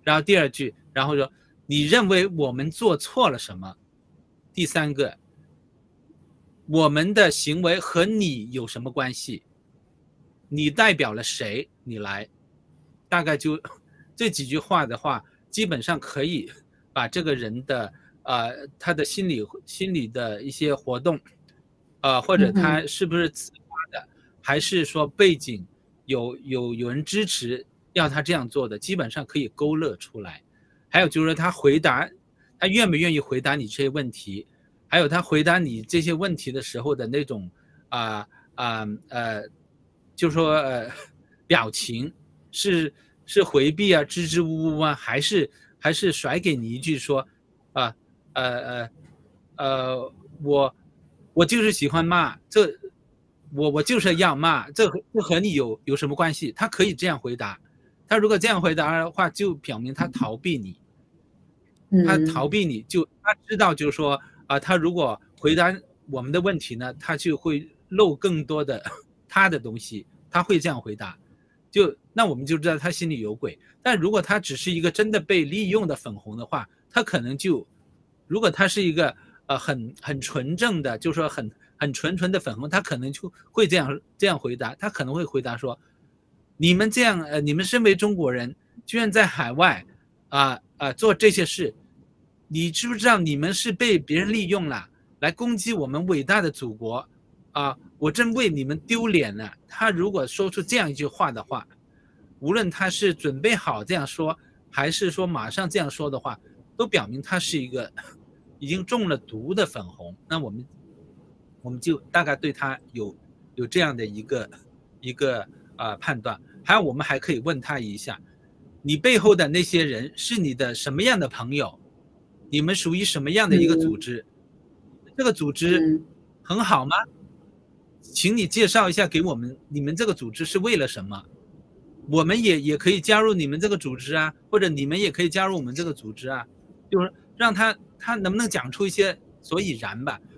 然后第二句，然后说你认为我们做错了什么？第三个，我们的行为和你有什么关系？你代表了谁？你来，大概就这几句话的话，基本上可以把这个人的他的心理的一些活动，或者他是不是自发的，还是说背景有人支持要他这样做的，基本上可以勾勒出来。还有就是说他愿不愿意回答你这些问题，还有他回答你这些问题的时候的那种就是说表情是回避啊、支支吾吾啊，还是甩给你一句说啊我就是喜欢骂，我就是要骂，这和你有什么关系？他可以这样回答，他如果这样回答的话，就表明他逃避你。他逃避你他知道就是说他如果回答我们的问题呢，他就会漏更多的他的东西，他会这样回答，那我们就知道他心里有鬼。但如果他只是一个真的被利用的粉红的话，他可能如果他是一个很纯正的，就是说很纯的粉红，他可能就会这样回答，他可能会回答说，你们这样你们身为中国人，居然在海外做这些事。你知不知道你们是被别人利用了，来攻击我们伟大的祖国我真为你们丢脸了。他如果说出这样一句话的话，无论他是准备好这样说，还是说马上这样说的话，都表明他是一个已经中了毒的粉红。那我们就大概对他有这样的一个判断。还有我们还可以问他一下，你背后的那些人是你的什么样的朋友？你们属于什么样的一个组织？这个组织很好吗？请你介绍一下给我们，你们这个组织是为了什么？我们也可以加入你们这个组织啊，或者你们也可以加入我们这个组织啊，就是让他能不能讲出一些所以然吧。